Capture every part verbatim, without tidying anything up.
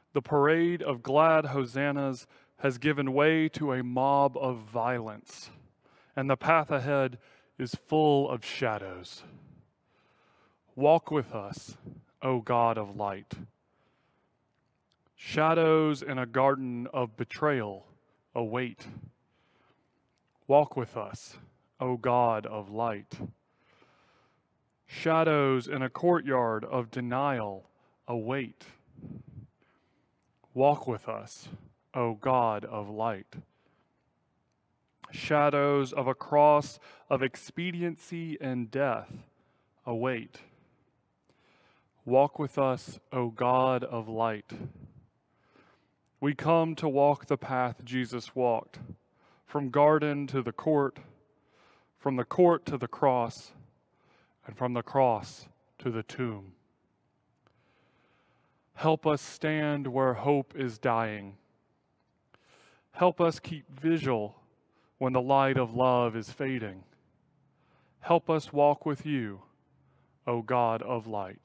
The parade of glad hosannas has given way to a mob of violence, and the path ahead is full of shadows. Walk with us, O God of light. Shadows in a garden of betrayal await. Walk with us, O God of light. Shadows in a courtyard of denial await. Walk with us, O God of light. Shadows of a cross of expediency and death await. Walk with us, O God of light. We come to walk the path Jesus walked, from garden to the court, from the court to the cross, and from the cross to the tomb. Help us stand where hope is dying. Help us keep vigil when the light of love is fading. Help us walk with you, O God of light.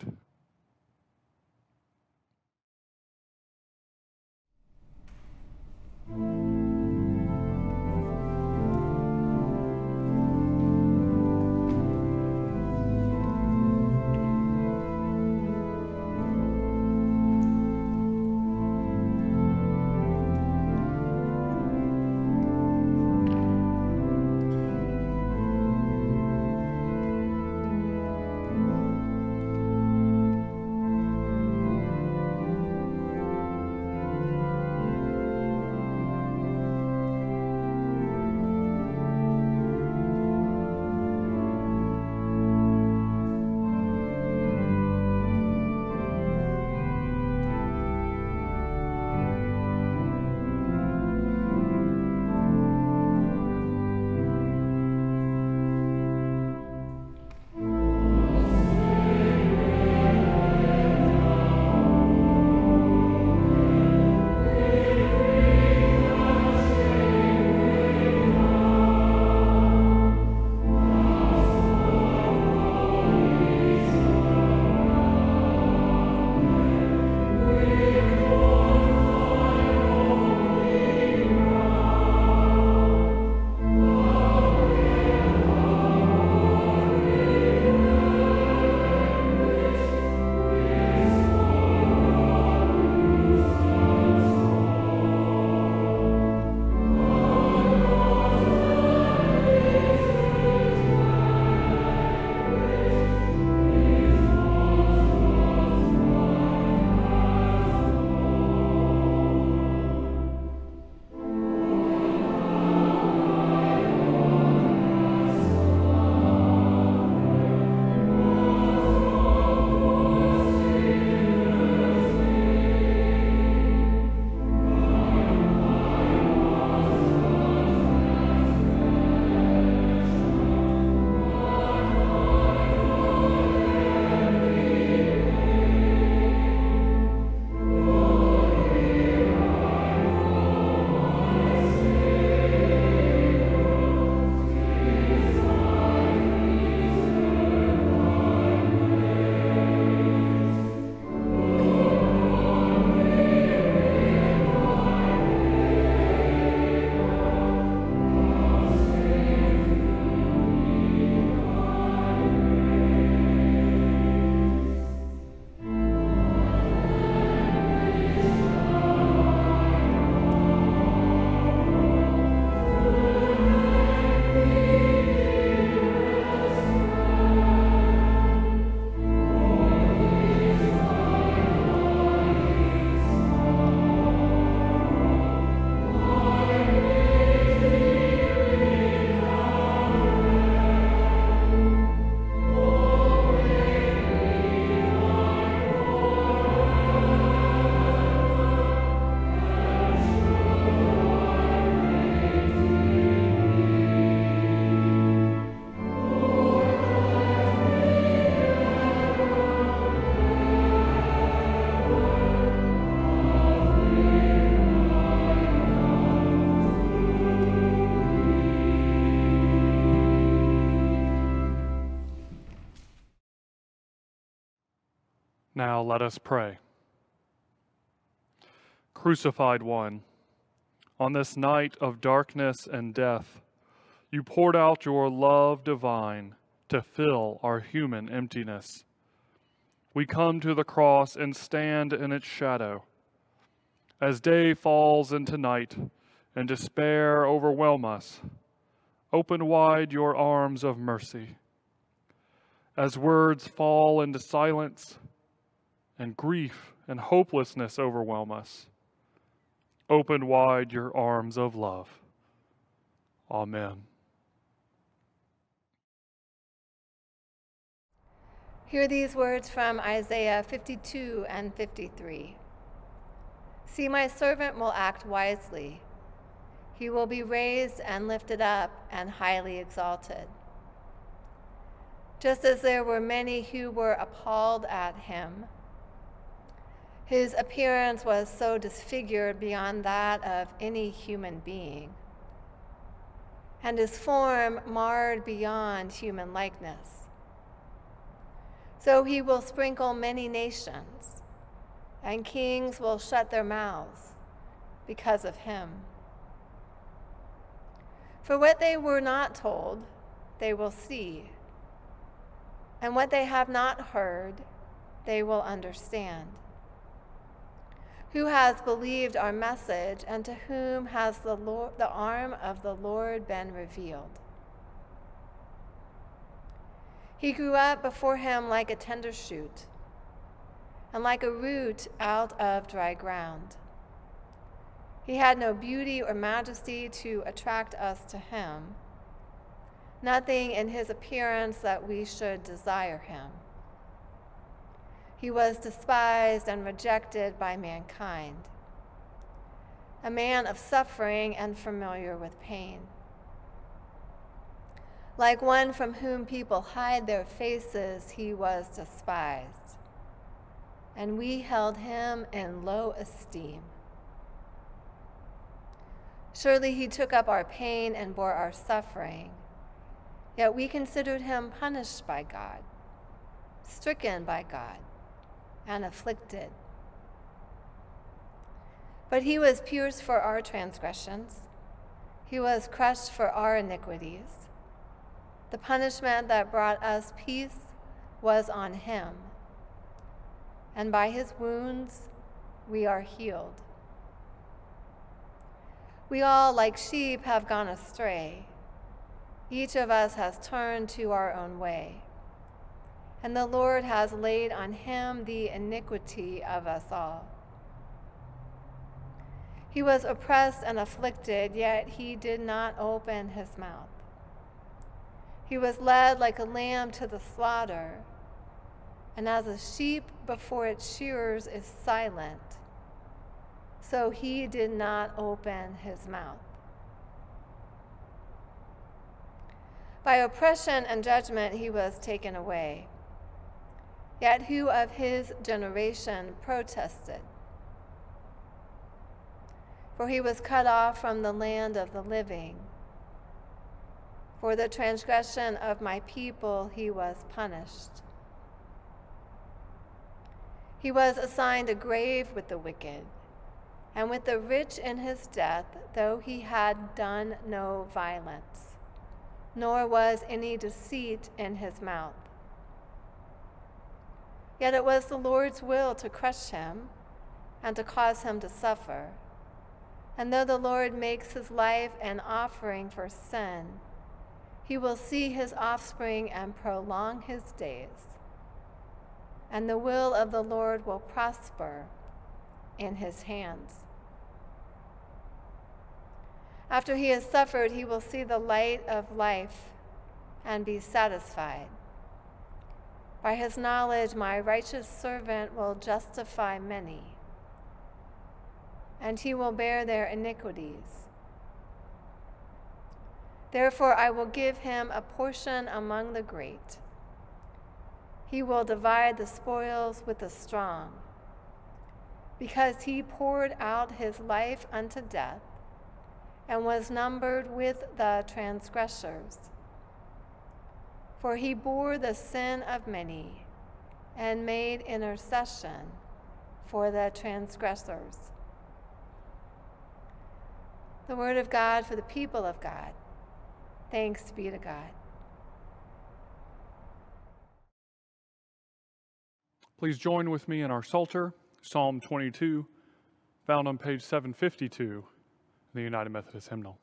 Now let us pray. crucified one, on this night of darkness and death, you poured out your love divine to fill our human emptiness. We come to the cross and stand in its shadow. As day falls into night and despair overwhelm us, open wide your arms of mercy. As words fall into silence and grief and hopelessness overwhelm us, open wide your arms of love. Amen. Hear these words from Isaiah fifty-two and fifty-three. See, my servant will act wisely. He will be raised and lifted up and highly exalted. Just as there were many who were appalled at him, his appearance was so disfigured beyond that of any human being, and his form marred beyond human likeness. So he will sprinkle many nations, and kings will shut their mouths because of him. For what they were not told, they will see, and what they have not heard, they will understand. Who has believed our message, and to whom has the Lord, the arm of the Lord been revealed? He grew up before him like a tender shoot, and like a root out of dry ground. He had no beauty or majesty to attract us to him, nothing in his appearance that we should desire him. He was despised and rejected by mankind, a man of suffering and familiar with pain. Like one from whom people hide their faces, he was despised, and we held him in low esteem. Surely he took up our pain and bore our suffering, yet we considered him punished by God, stricken by God, and afflicted. But he was pierced for our transgressions, he was crushed for our iniquities. The punishment that brought us peace was on him, and by his wounds we are healed. We all, like sheep, have gone astray. Each of us has turned to our own way, and the Lord has laid on him the iniquity of us all. He was oppressed and afflicted, yet he did not open his mouth. He was led like a lamb to the slaughter, and as a sheep before its shearers is silent, so he did not open his mouth. By oppression and judgment he was taken away. Yet who of his generation protested? For he was cut off from the land of the living. For the transgression of my people he was punished. He was assigned a grave with the wicked, and with the rich in his death, though he had done no violence, nor was any deceit in his mouth. Yet it was the Lord's will to crush him and to cause him to suffer. And though the Lord makes his life an offering for sin, he will see his offspring and prolong his days, and the will of the Lord will prosper in his hands. After he has suffered, he will see the light of life and be satisfied. By his knowledge, my righteous servant will justify many, and he will bear their iniquities. Therefore, I will give him a portion among the great. He will divide the spoils with the strong, because he poured out his life unto death and was numbered with the transgressors. For he bore the sin of many and made intercession for the transgressors. The word of God for the people of God. Thanks be to God. Please join with me in our Psalter, Psalm twenty-two, found on page seven fifty-two in the United Methodist Hymnal.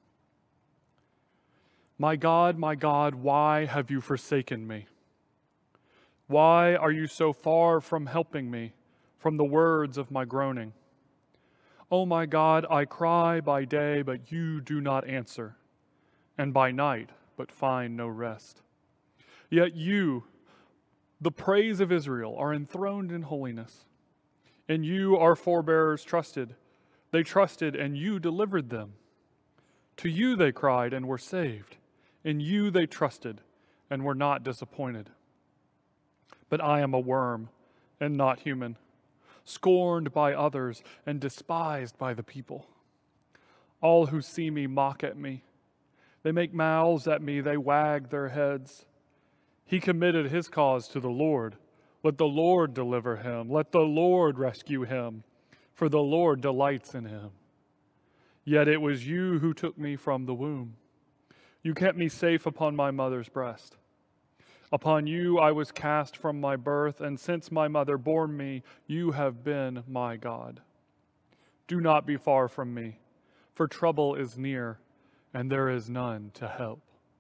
My God, my God, why have you forsaken me? Why are you so far from helping me, from the words of my groaning? O my God, I cry by day, but you do not answer, and by night, but find no rest. Yet you, the praise of Israel, are enthroned in holiness. In you our forebears trusted. They trusted, and you delivered them. To you they cried and were saved. In you they trusted and were not disappointed. But I am a worm and not human, scorned by others and despised by the people. All who see me mock at me. They make mouths at me, they wag their heads. He committed his cause to the Lord. Let the Lord deliver him. Let the Lord rescue him, for the Lord delights in him. Yet it was you who took me from the womb. You kept me safe upon my mother's breast. Upon you I was cast from my birth, and since my mother bore me, you have been my God. Do not be far from me, for trouble is near, and there is none to help.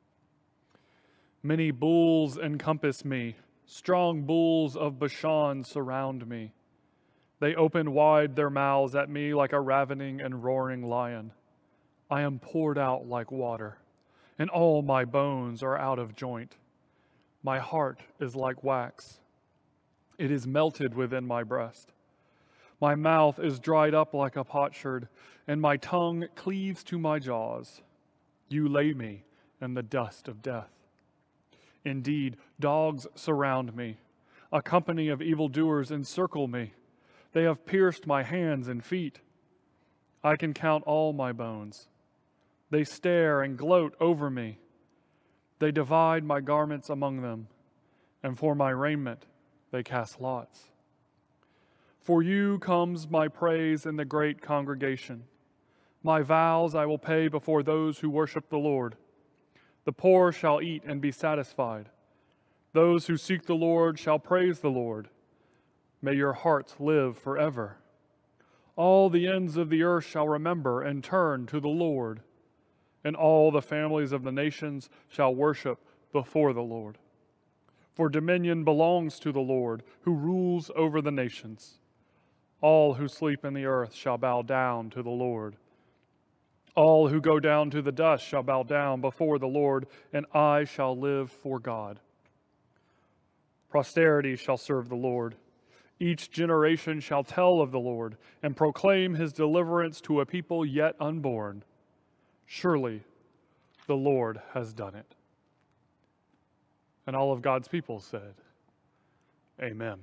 Many bulls encompass me, strong bulls of Bashan surround me. They open wide their mouths at me like a ravening and roaring lion. I am poured out like water, and all my bones are out of joint. My heart is like wax. It is melted within my breast. My mouth is dried up like a potsherd, and my tongue cleaves to my jaws. You lay me in the dust of death. Indeed, dogs surround me. A company of evildoers encircle me. They have pierced my hands and feet. I can count all my bones. They stare and gloat over me. They divide my garments among them, and for my raiment they cast lots. For you comes my praise in the great congregation. My vows I will pay before those who worship the Lord. The poor shall eat and be satisfied. Those who seek the Lord shall praise the Lord. May your hearts live forever. All the ends of the earth shall remember and turn to the Lord, and all the families of the nations shall worship before the Lord. For dominion belongs to the Lord, who rules over the nations. All who sleep in the earth shall bow down to the Lord. All who go down to the dust shall bow down before the Lord, and I shall live for God. Posterity shall serve the Lord. Each generation shall tell of the Lord and proclaim his deliverance to a people yet unborn. Surely the Lord has done it. And all of God's people said, Amen.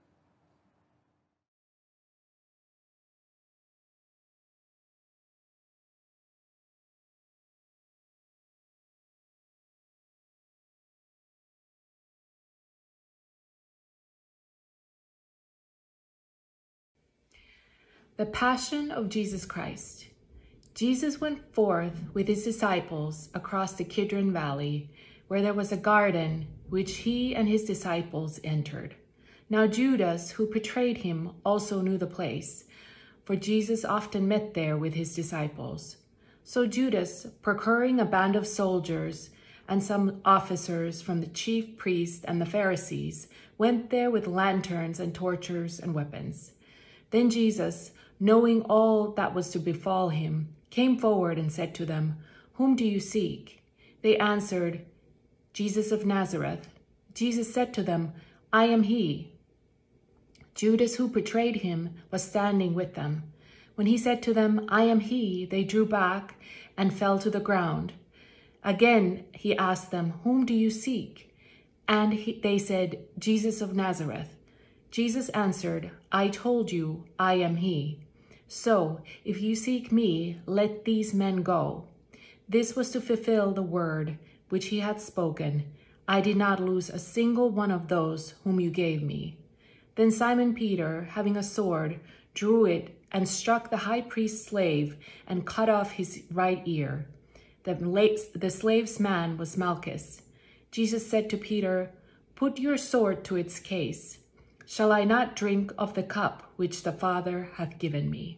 The Passion of Jesus Christ. Jesus went forth with his disciples across the Kidron Valley, where there was a garden which he and his disciples entered. Now Judas, who betrayed him, also knew the place, for Jesus often met there with his disciples. So Judas, procuring a band of soldiers and some officers from the chief priests and the Pharisees, went there with lanterns and torches and weapons. Then Jesus, knowing all that was to befall him, came forward and said to them, Whom do you seek? They answered, Jesus of Nazareth. Jesus said to them, I am he. Judas, who betrayed him, was standing with them. When he said to them, I am he, they drew back and fell to the ground. Again he asked them, Whom do you seek? And he, they said, Jesus of Nazareth. Jesus answered, I told you, I am he. So, if you seek me, let these men go. This was to fulfill the word which he had spoken. I did not lose a single one of those whom you gave me. Then Simon Peter, having a sword, drew it and struck the high priest's slave and cut off his right ear. The, the slave's man was Malchus. Jesus said to Peter, "Put your sword to its case. Shall I not drink of the cup which the Father hath given me?"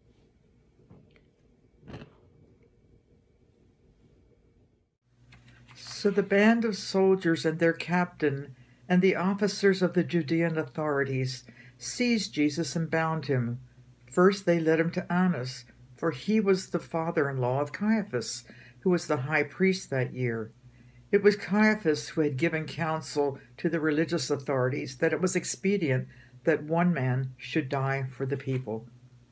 So the band of soldiers and their captain and the officers of the Judean authorities seized Jesus and bound him. First they led him to Annas, for he was the father-in-law of Caiaphas, who was the high priest that year. It was Caiaphas who had given counsel to the religious authorities that it was expedient that one man should die for the people.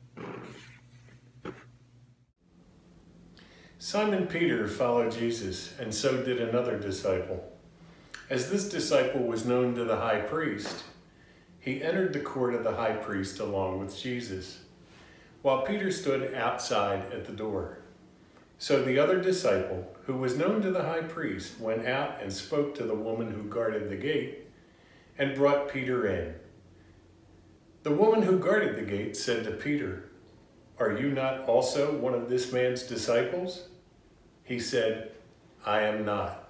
Simon Peter followed Jesus, and so did another disciple. As this disciple was known to the high priest, he entered the court of the high priest along with Jesus, while Peter stood outside at the door. So the other disciple, who was known to the high priest, went out and spoke to the woman who guarded the gate and brought Peter in. The woman who guarded the gate said to Peter, "Are you not also one of this man's disciples?" He said, "I am not."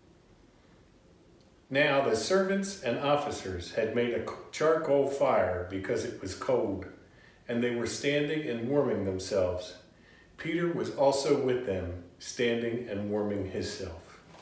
Now the servants and officers had made a charcoal fire because it was cold, and they were standing and warming themselves. Peter was also with them, standing and warming himself.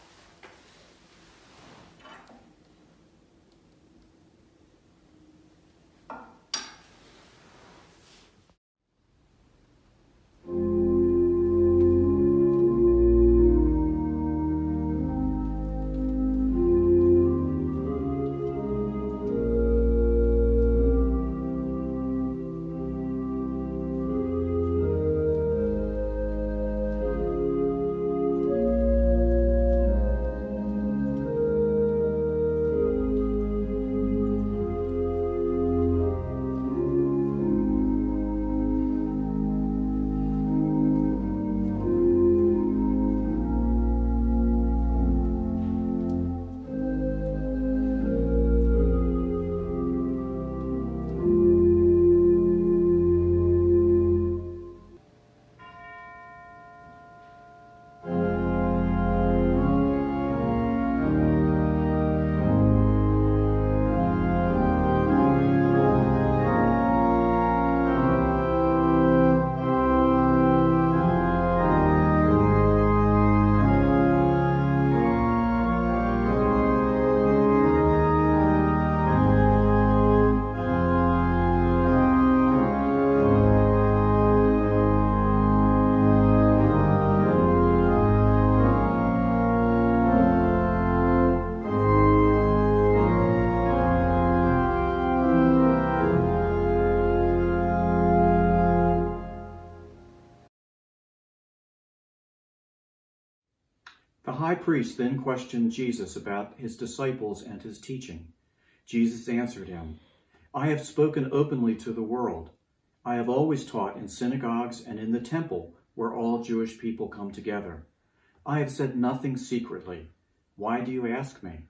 The high priest then questioned Jesus about his disciples and his teaching. Jesus answered him, "I have spoken openly to the world. I have always taught in synagogues and in the temple where all Jewish people come together. I have said nothing secretly. Why do you ask me?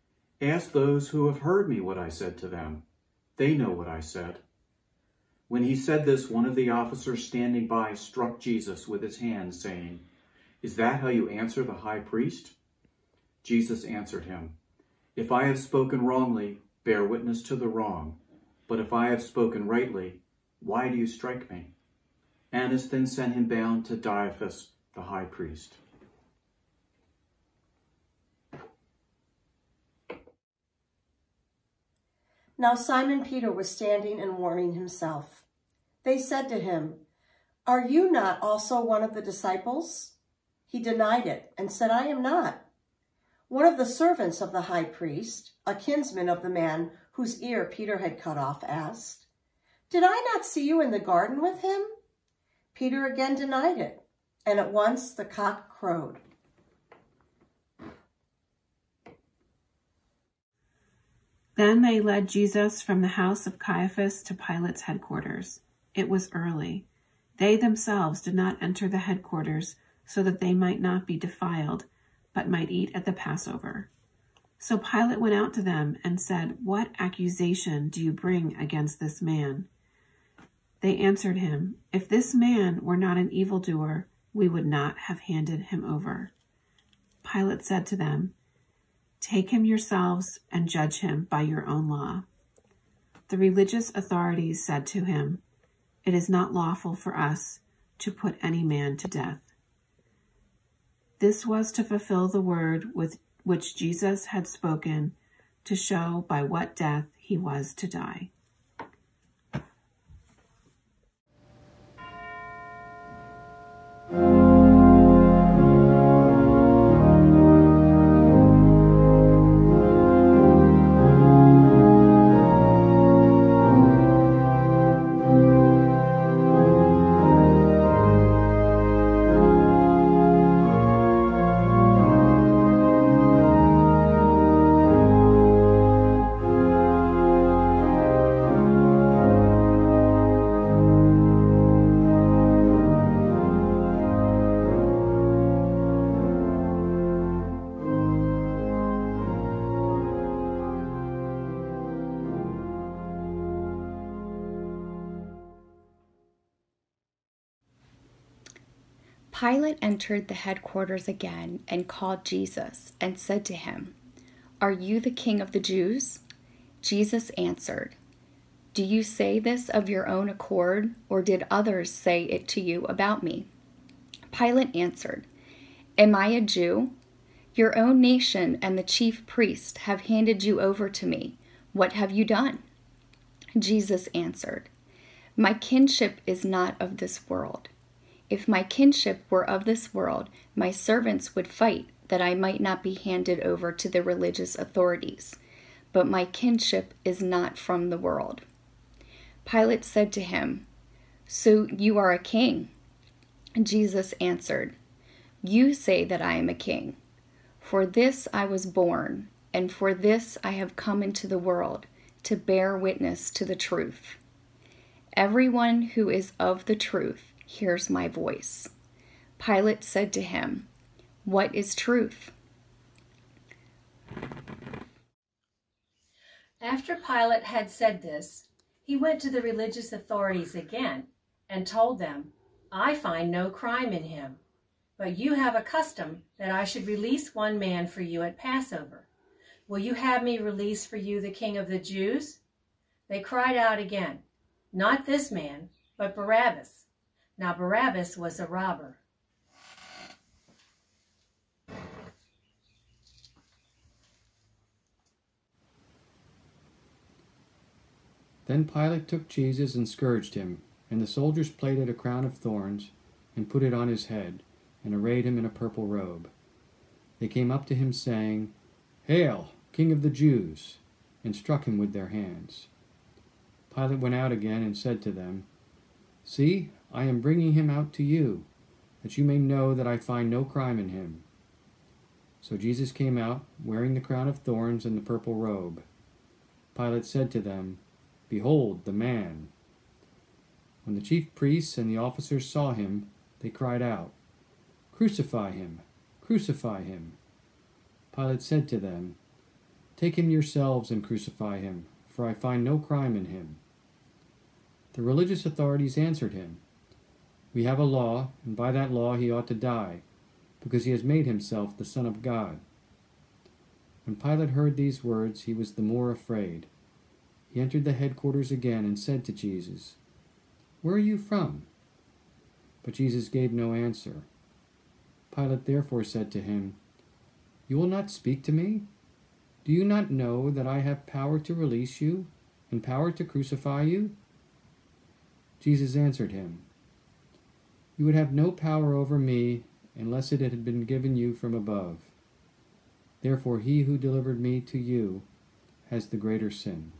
Ask those who have heard me what I said to them. They know what I said." When he said this, one of the officers standing by struck Jesus with his hand, saying, "Is that how you answer the high priest?" Jesus answered him, "If I have spoken wrongly, bear witness to the wrong. But if I have spoken rightly, why do you strike me?" Annas then sent him bound to Caiaphas, the high priest. Now Simon Peter was standing and warming himself. They said to him, "Are you not also one of the disciples?" He denied it and said, "I am not." One of the servants of the high priest, a kinsman of the man whose ear Peter had cut off, asked, "Did I not see you in the garden with him?" Peter again denied it, and at once the cock crowed. Then they led Jesus from the house of Caiaphas to Pilate's headquarters. It was early. They themselves did not enter the headquarters so that they might not be defiled, but might eat at the Passover. So Pilate went out to them and said, "What accusation do you bring against this man?" They answered him, "If this man were not an evildoer, we would not have handed him over." Pilate said to them, "Take him yourselves and judge him by your own law." The religious authorities said to him, "It is not lawful for us to put any man to death." This was to fulfill the word with which Jesus had spoken, to show by what death he was to die. Pilate entered the headquarters again and called Jesus and said to him, "Are you the king of the Jews?" Jesus answered, "Do you say this of your own accord, or did others say it to you about me?" Pilate answered, "Am I a Jew? Your own nation and the chief priest have handed you over to me. What have you done?" Jesus answered, "My kinship is not of this world. If my kinship were of this world, my servants would fight that I might not be handed over to the religious authorities. But my kinship is not from the world." Pilate said to him, "So you are a king?" Jesus answered, "You say that I am a king. For this I was born, and for this I have come into the world, to bear witness to the truth. Everyone who is of the truth hears my voice." Pilate said to him, "What is truth?" After Pilate had said this, he went to the religious authorities again and told them, "I find no crime in him, but you have a custom that I should release one man for you at Passover. Will you have me release for you the King of the Jews?" They cried out again, "Not this man, but Barabbas." Now Barabbas was a robber. Then Pilate took Jesus and scourged him, and the soldiers plaited a crown of thorns and put it on his head, and arrayed him in a purple robe. They came up to him, saying, "Hail, King of the Jews!" and struck him with their hands. Pilate went out again and said to them, "See, I am bringing him out to you, that you may know that I find no crime in him." So Jesus came out, wearing the crown of thorns and the purple robe. Pilate said to them, "Behold the man." When the chief priests and the officers saw him, they cried out, "Crucify him! Crucify him!" Pilate said to them, "Take him yourselves and crucify him, for I find no crime in him." The religious authorities answered him, "We have a law, and by that law he ought to die, because he has made himself the Son of God." When Pilate heard these words, he was the more afraid. He entered the headquarters again and said to Jesus, "Where are you from?" But Jesus gave no answer. Pilate therefore said to him, "You will not speak to me? Do you not know that I have power to release you and power to crucify you?" Jesus answered him, "You would have no power over me unless it had been given you from above. Therefore he who delivered me to you has the greater sin."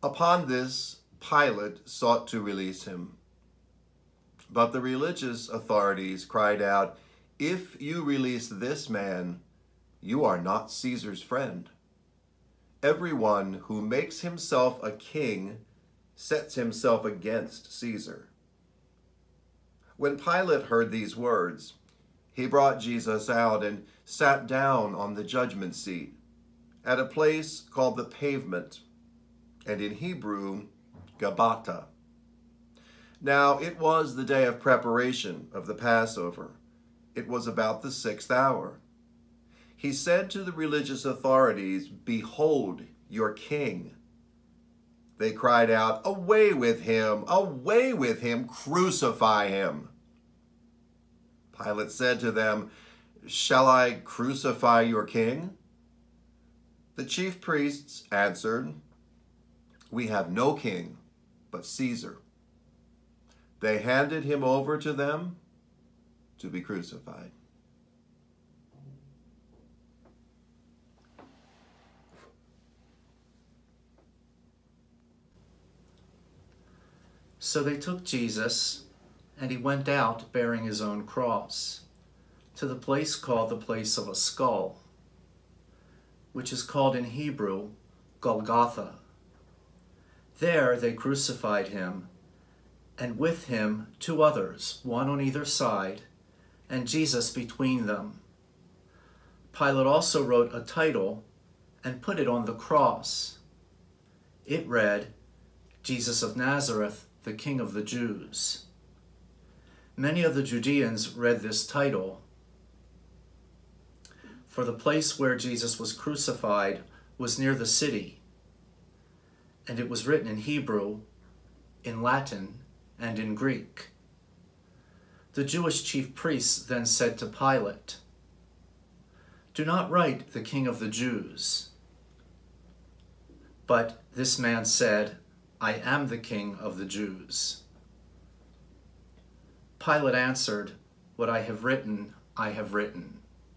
Upon this, Pilate sought to release him. But the religious authorities cried out, "If you release this man, you are not Caesar's friend. Everyone who makes himself a king sets himself against Caesar." When Pilate heard these words, he brought Jesus out and sat down on the judgment seat at a place called the Pavement, and in Hebrew, Gabbatha. Now it was the day of preparation of the Passover. It was about the sixth hour. He said to the religious authorities, "Behold your king." They cried out, "Away with him! Away with him! Crucify him!" Pilate said to them, "Shall I crucify your king?" The chief priests answered, "We have no king but Caesar." They handed him over to them to be crucified. So they took Jesus, and he went out bearing his own cross, to the place called the place of a skull, which is called in Hebrew Golgotha. There they crucified him, and with him two others, one on either side, and Jesus between them. Pilate also wrote a title and put it on the cross. It read, "Jesus of Nazareth, the King of the Jews." Many of the Judeans read this title, for the place where Jesus was crucified was near the city, and it was written in Hebrew, in Latin, and in Greek. The Jewish chief priests then said to Pilate, "Do not write the King of the Jews." But this man said, "I am the King of the Jews." Pilate answered, "What I have written, I have written."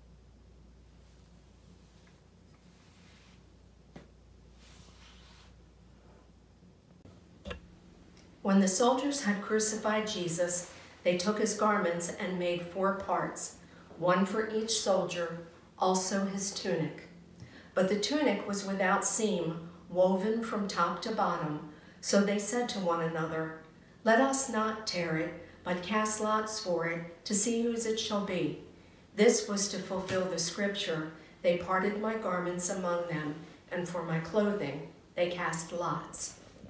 When the soldiers had crucified Jesus, they took his garments and made four parts, one for each soldier, also his tunic. But the tunic was without seam, woven from top to bottom. So they said to one another, "Let us not tear it, but cast lots for it, to see whose it shall be." This was to fulfill the scripture, "They parted my garments among them, and for my clothing they cast lots."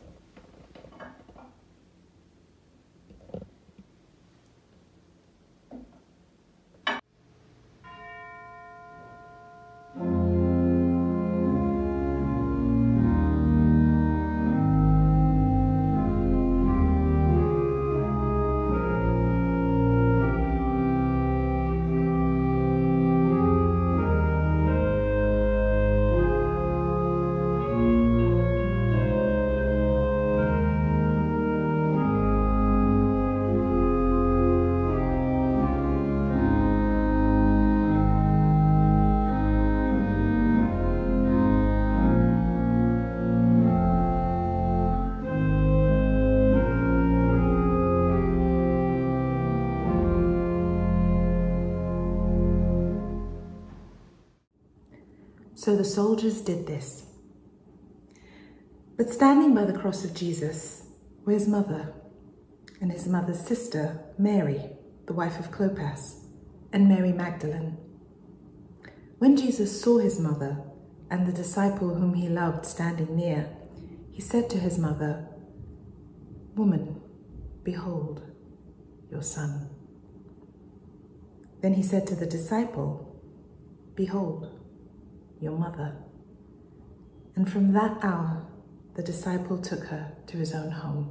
So the soldiers did this. But standing by the cross of Jesus were his mother and his mother's sister, Mary, the wife of Clopas, and Mary Magdalene. When Jesus saw his mother and the disciple whom he loved standing near, he said to his mother, "Woman, behold your son." Then he said to the disciple, "Behold your mother." And from that hour, the disciple took her to his own home.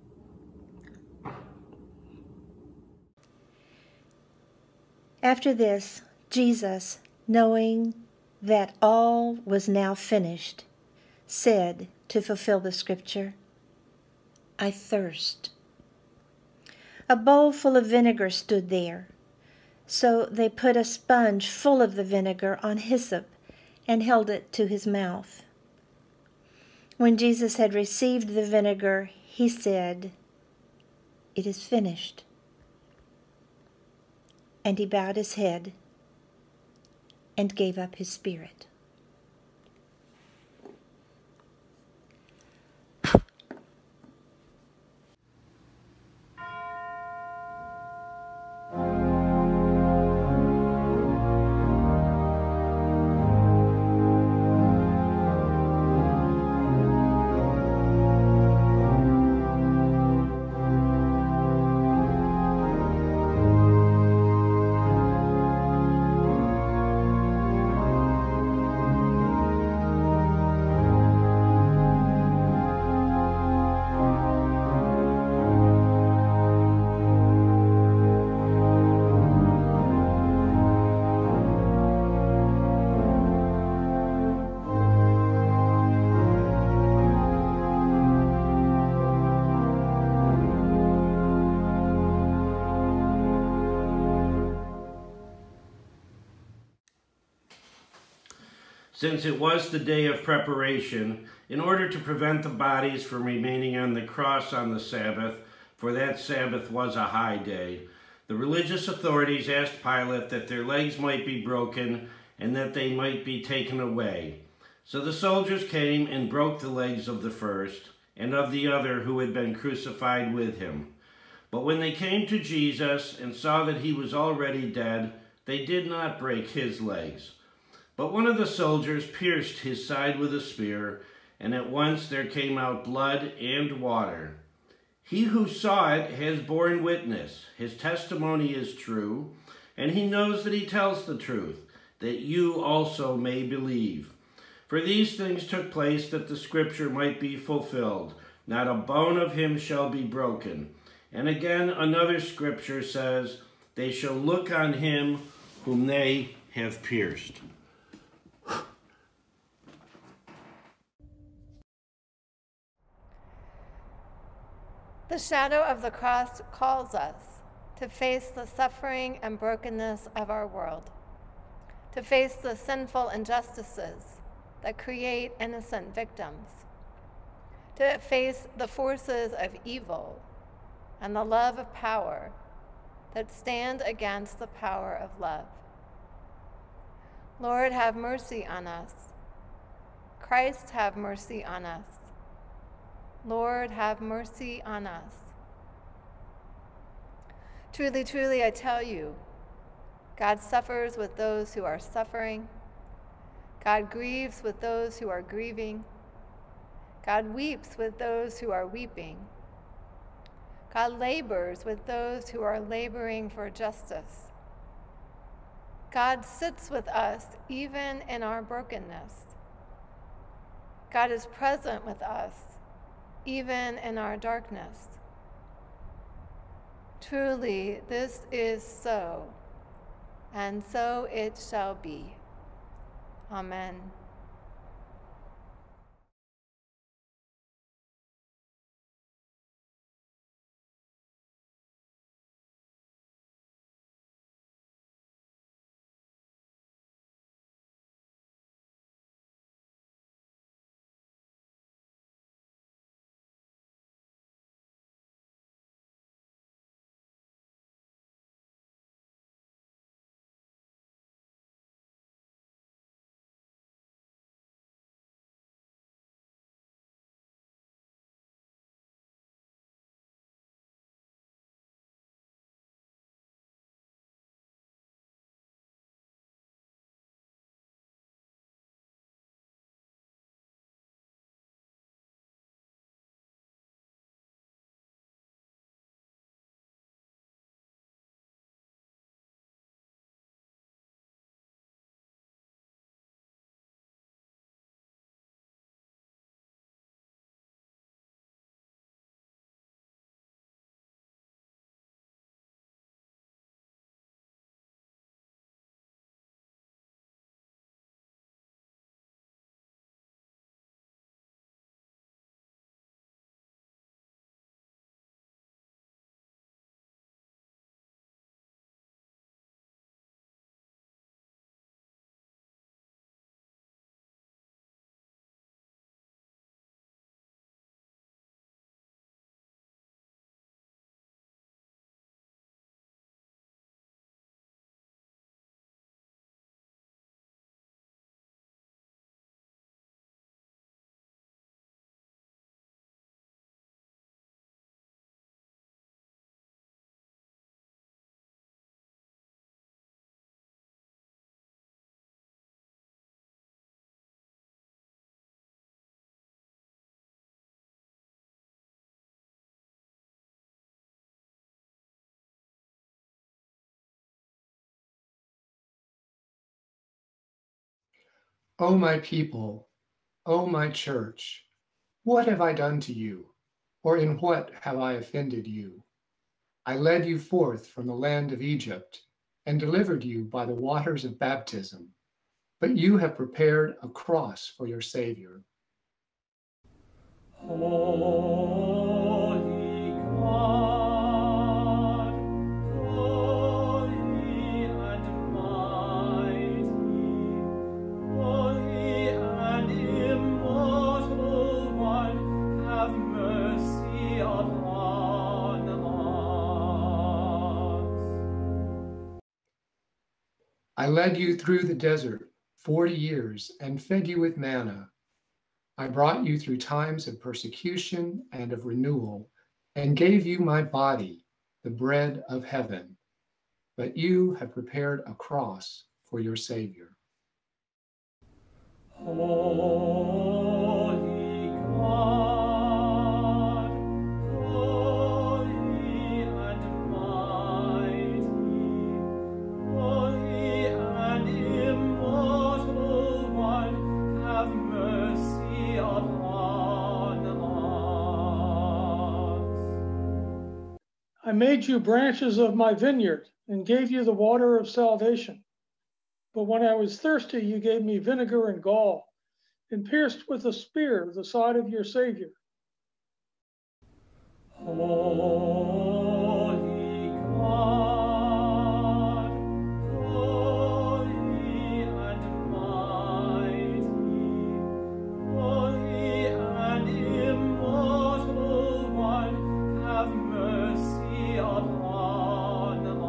After this, Jesus, knowing that all was now finished, said to fulfill the scripture, "I thirst." A bowl full of vinegar stood there. So they put a sponge full of the vinegar on hyssop and held it to his mouth. When Jesus had received the vinegar, he said, "It is finished." And he bowed his head and gave up his spirit. Since it was the day of preparation, in order to prevent the bodies from remaining on the cross on the Sabbath, for that Sabbath was a high day, the religious authorities asked Pilate that their legs might be broken and that they might be taken away. So the soldiers came and broke the legs of the first and of the other who had been crucified with him. But when they came to Jesus and saw that he was already dead, they did not break his legs. But one of the soldiers pierced his side with a spear, and at once there came out blood and water. He who saw it has borne witness. His testimony is true, and he knows that he tells the truth, that you also may believe. For these things took place that the scripture might be fulfilled. Not a bone of him shall be broken. And again another scripture says, they shall look on him whom they have pierced. The shadow of the cross calls us to face the suffering and brokenness of our world, to face the sinful injustices that create innocent victims, to face the forces of evil and the love of power that stand against the power of love. Lord, have mercy on us. Christ, have mercy on us. Lord, have mercy on us. Truly, truly, I tell you, God suffers with those who are suffering. God grieves with those who are grieving. God weeps with those who are weeping. God labors with those who are laboring for justice. God sits with us even in our brokenness. God is present with us even in our darkness. Truly, this is so, and so it shall be. Amen. O my people, O my church, what have I done to you, or in what have I offended you? I led you forth from the land of Egypt and delivered you by the waters of baptism, but you have prepared a cross for your Savior. Holy God, holy and mighty, holy and immortal One, have mercy upon us. I led you through the desert forty years and fed you with manna. I brought you through times of persecution and of renewal, and gave you my body, the bread of heaven. But you have prepared a cross for your Savior. Holy God, holy and mighty, holy and immortal One, have mercy upon us. I made you branches of my vineyard and gave you the water of salvation. But when I was thirsty, you gave me vinegar and gall, and pierced with a spear the side of your Savior. Holy God, holy and mighty, holy and immortal One, have mercy upon us.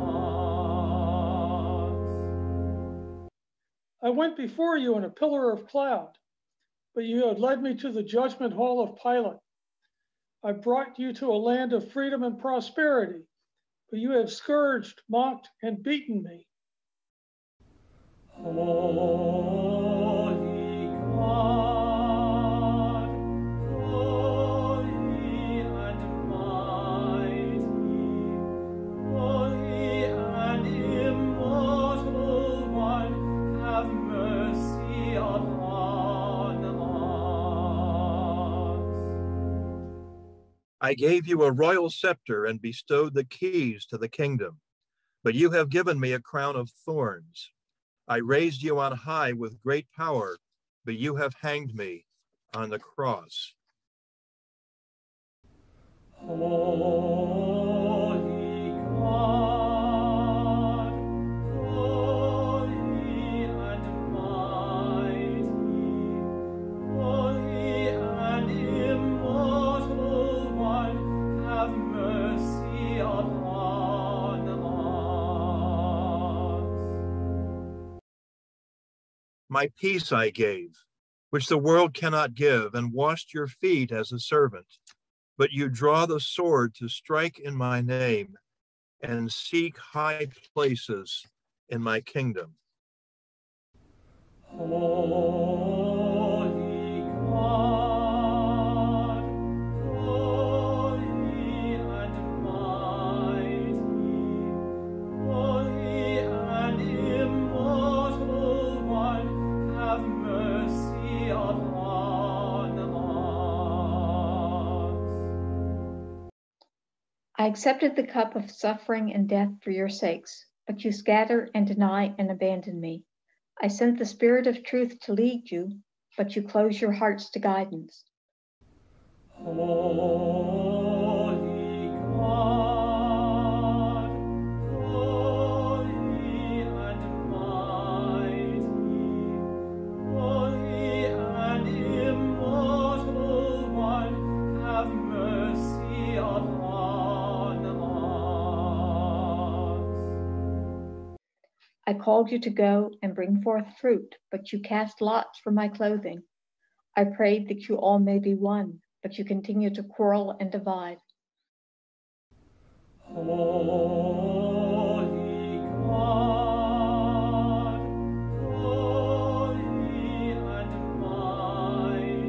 I went before you in a pillar of cloud, but you had led me to the judgment hall of Pilate. I brought you to a land of freedom and prosperity, but you have scourged, mocked, and beaten me. Holy God, holy and mighty, holy and immortal One, have mercy upon us. I gave you a royal scepter and bestowed the keys to the kingdom, but you have given me a crown of thorns. I raised you on high with great power, but you have hanged me on the cross. Holy God, holy and mighty, holy and immortal One, have mercy upon us. My peace I gave, which the world cannot give, and washed your feet as a servant. But you draw the sword to strike in my name and seek high places in my kingdom. Holy God, holy and mighty, holy and immortal One, have mercy upon us. I accepted the cup of suffering and death for your sakes, but you scatter and deny and abandon me. I sent the Spirit of truth to lead you, but you close your hearts to guidance. Holy God, holy and mighty, holy and immortal One, have mercy upon us. I called you to go and bring forth fruit, but you cast lots for my clothing. I prayed that you all may be one, but you continue to quarrel and divide. Holy God, holy and mighty,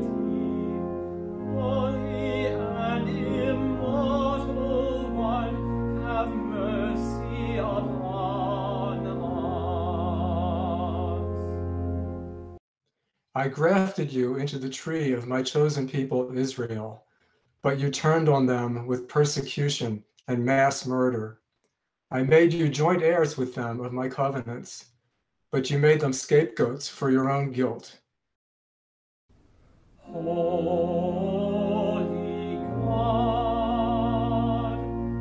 holy and immortal One, have mercy upon us. I grafted you into the tree of my chosen people Israel, but you turned on them with persecution and mass murder. I made you joint heirs with them of my covenants, but you made them scapegoats for your own guilt. Holy God,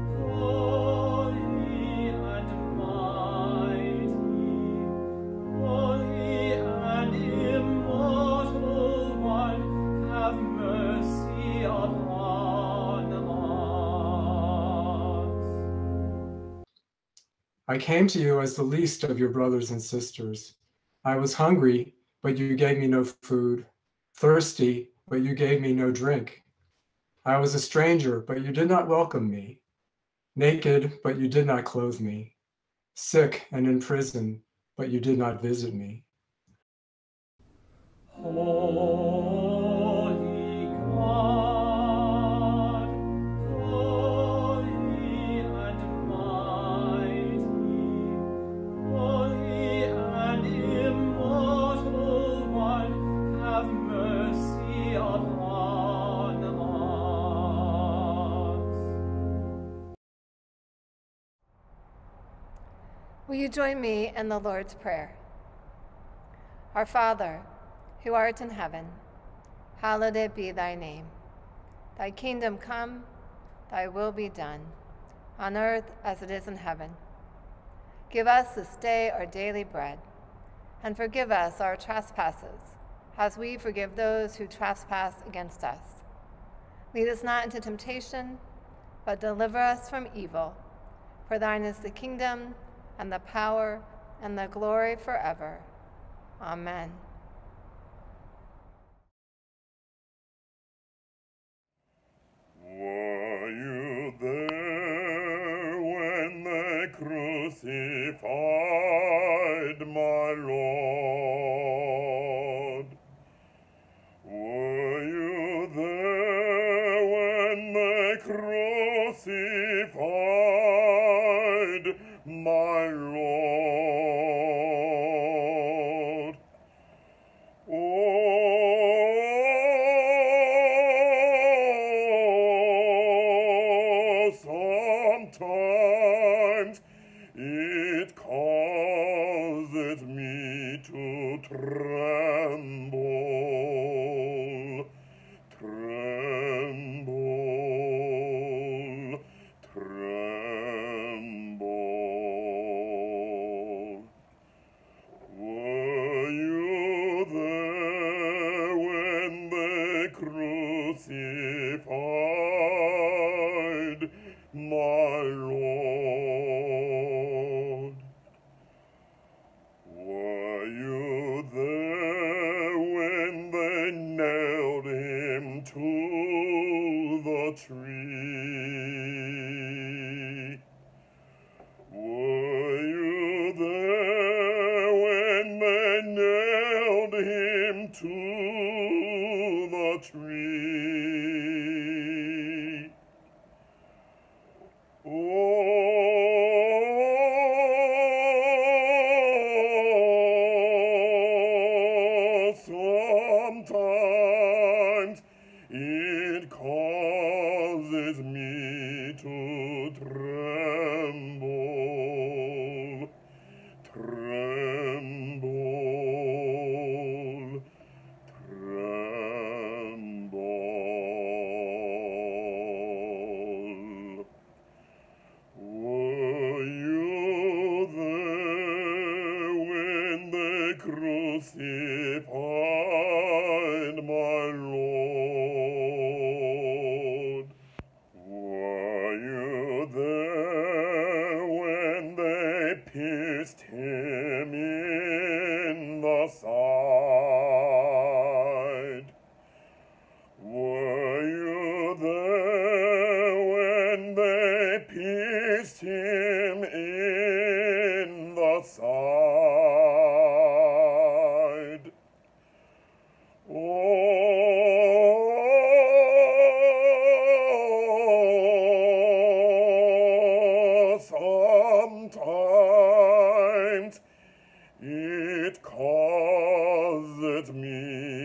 holy and mighty, holy and immortal One, have mercy upon us. I came to you as the least of your brothers and sisters. I was hungry, but you gave me no food. Thirsty, but you gave me no drink. I was a stranger, but you did not welcome me. Naked, but you did not clothe me. Sick and in prison, but you did not visit me. Holy God, holy and mighty, holy and immortal One, have mercy upon us. Will you join me in the Lord's Prayer? Our Father, who art in heaven, hallowed be thy name. Thy kingdom come, thy will be done, on earth as it is in heaven. Give us this day our daily bread, and forgive us our trespasses, as we forgive those who trespass against us. Lead us not into temptation, but deliver us from evil. For thine is the kingdom, and the power, and the glory forever. Amen. Were you there when they crucified my Lord? Were you there when they crucified my Lord? Oh, sometimes it causes me to tremble, tremble, tremble. Were you there when they crucified my Lord? Were you there when they nailed him to the tree? Were you there when they nailed him to the tree? Oh, sometimes it causes me to tremble, tremble, tremble. Were you there when they crucified my Lord? Were you there when they pierced him in the side? Were you there when they pierced him in the side? Oh, sometimes it causes me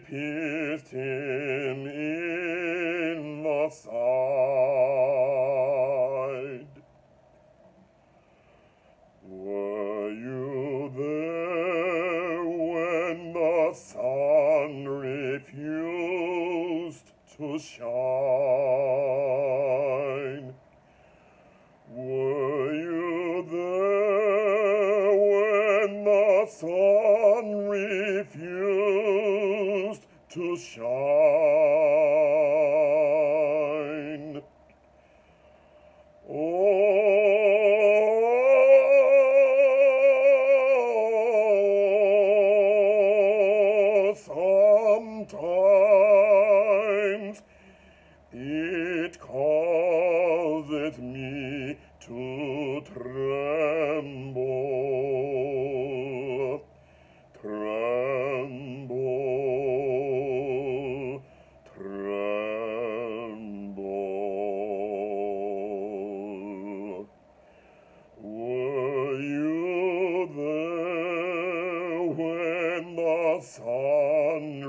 pierced him in the side. Were you there when the sun refused to shine? Were you there when the sun refused to shine? Oh, sometimes it causes me to tremble, tremble, tremble. Were you there when the sun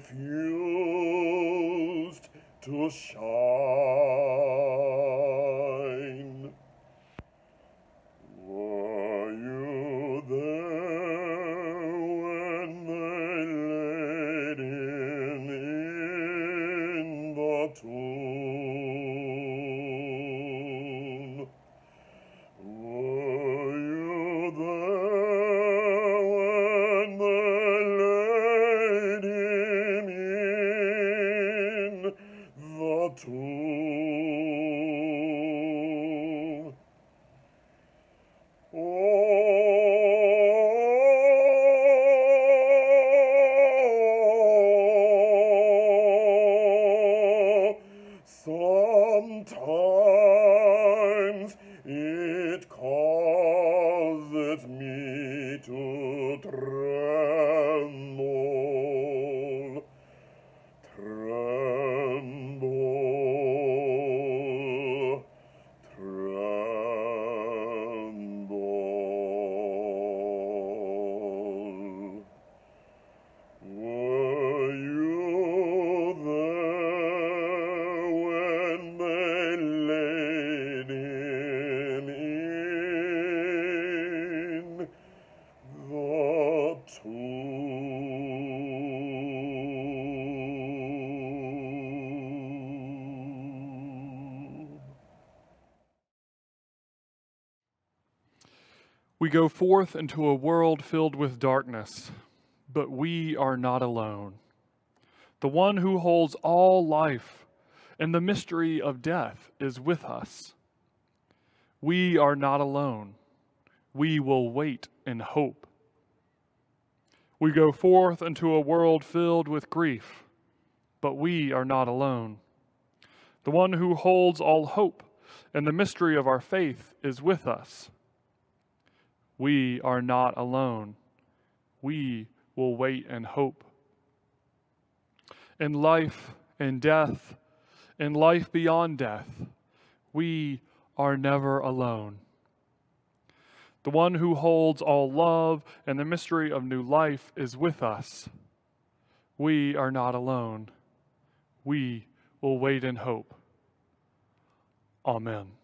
refused to shine? Were you there when they laid him in the tomb? Were you there when they laid him in the tomb? Oh, sometimes it causes me to tremble, tremble, tremble. Were you there when they laid him in the tomb? We go forth into a world filled with darkness, but we are not alone. The one who holds all life and the mystery of death is with us. We are not alone. We will wait in hope. We go forth into a world filled with grief, but we are not alone. The one who holds all hope and the mystery of our faith is with us. We are not alone. We will wait and hope. In life and death, in life beyond death, we are never alone. The one who holds all love and the mystery of new life is with us. We are not alone. We will wait in hope. Amen.